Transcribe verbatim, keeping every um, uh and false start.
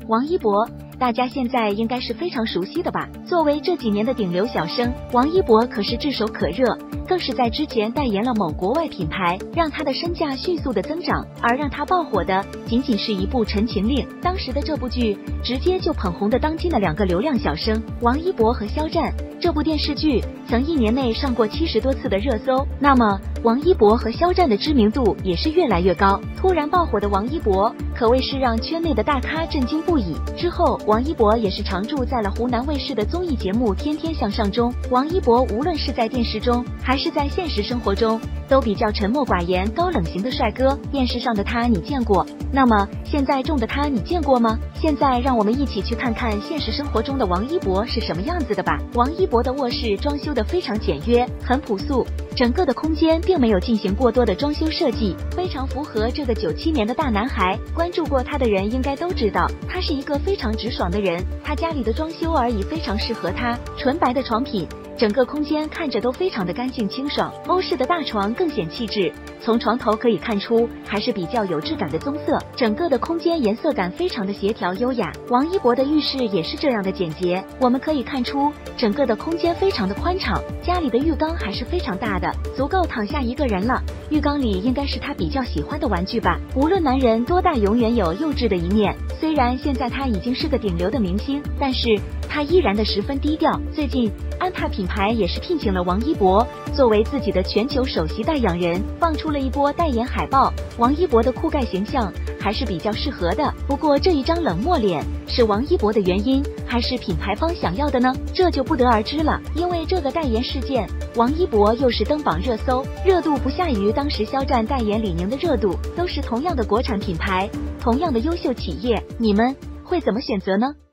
王一博，大家现在应该是非常熟悉的吧？作为这几年的顶流小生，王一博可是炙手可热，更是在之前代言了某国外品牌，让他的身价迅速的增长。而让他爆火的，仅仅是一部《陈情令》，当时的这部剧直接就捧红的当今的两个流量小生王一博和肖战。这部电视剧曾一年内上过七十多次的热搜，那么王一博和肖战的知名度也是越来越高。突然爆火的王一博可谓是让圈内的大咖震惊不已。之后，王一博也是常驻在了湖南卫视的综艺节目《天天向上》中。王一博无论是在电视中还是在现实生活中，都比较沉默寡言、高冷型的帅哥。电视上的他你见过，那么现在中的他你见过吗？现在让我们一起去看看现实生活中的王一博是什么样子的吧。王一博的卧室装修的非常简约，很朴素，整个的空间并没有进行过多的装修设计，非常符合这个九七年的大男孩。关注过他的人应该都知道，他是一个非常直爽的人。他家里的装修而已非常适合他，纯白的床品，整个空间看着都非常的干净清爽。欧式的大床更显气质，从床头可以看出还是比较有质感的棕色，整个的空间颜色感非常的协调优雅。王一博的浴室也是这样的简洁，我们可以看出整个的空间非常的宽敞，家里的浴缸还是非常大的，足够躺下一个人了。浴缸里应该是他比较喜欢的玩具吧。无论男人多大，永远有幼稚的一面。虽然现在他已经是个顶流的明星，但是他依然的十分低调。最近Anta品牌也是聘请了王一博作为自己的全球首席代言人，放出了一波代言海报。王一博的酷盖形象还是比较适合的，不过这一张冷漠脸是王一博的原因，还是品牌方想要的呢？这就不得而知了。因为这个代言事件，王一博又是登榜热搜，热度不下于当时肖战代言李宁的热度，都是同样的国产品牌，同样的优秀企业，你们会怎么选择呢？